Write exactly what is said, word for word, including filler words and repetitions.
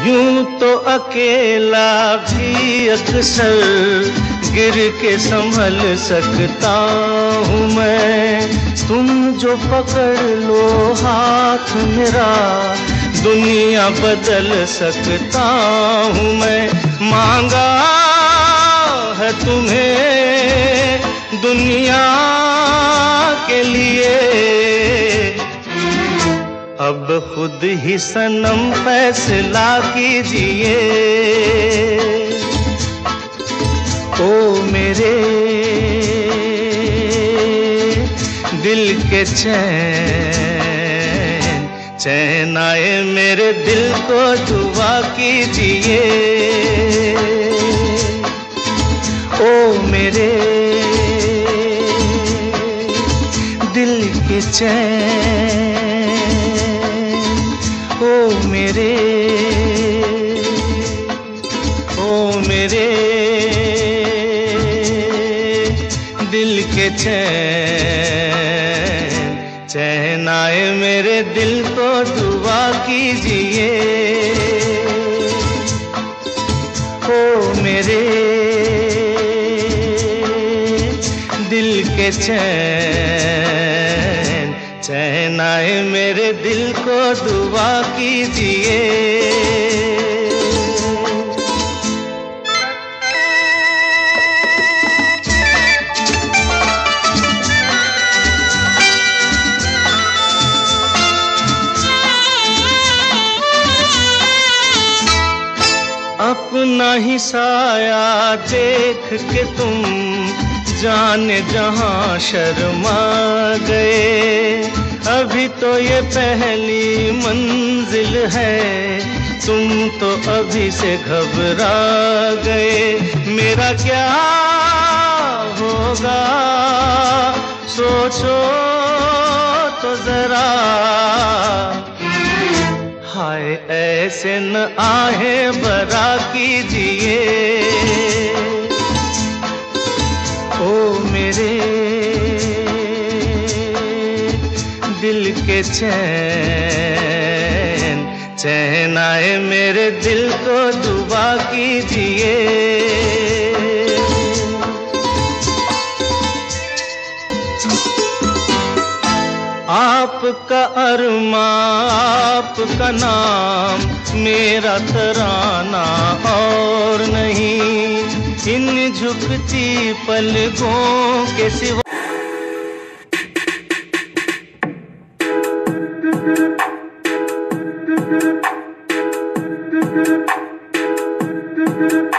यूं तो अकेला भी अक्सर गिर के संभल सकता हूँ मैं। तुम जो पकड़ लो हाथ मेरा, दुनिया बदल सकता हूँ मैं। मांगा है तुम्हें दुनिया के लिए, अब खुद ही सनम फैसला कीजिए। ओ मेरे दिल के चैन, चैन आए मेरे दिल को दुआ कीजिए। ओ मेरे दिल के चैन, ओ मेरे, ओ मेरे दिल के चैन, चैन आए मेरे दिल को दुआ कीजिए। ओ मेरे दिल के चैन, चैन आए मेरे दिल को दुआ कीजिए। अपना ही साया देख के तुम जाने जहां शर्मा गए। अभी तो ये पहली मंजिल है, तुम तो अभी से घबरा गए। मेरा क्या होगा सोचो तो जरा, हाय ऐसे न आहे बरा कीजिए। ओ मेरे दिल के चैन, चैन आए मेरे दिल को दुआ कीजिए। आपका अरमा, आपका नाम, मेरा तराना और नहीं। इन झुकती पलकों के सिवा